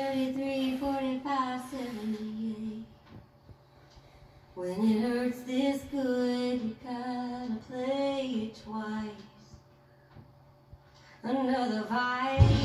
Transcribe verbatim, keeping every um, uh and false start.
thirty-three, forty-five, seventy-eight. When it hurts this good, you gotta play it twice. Another vibe.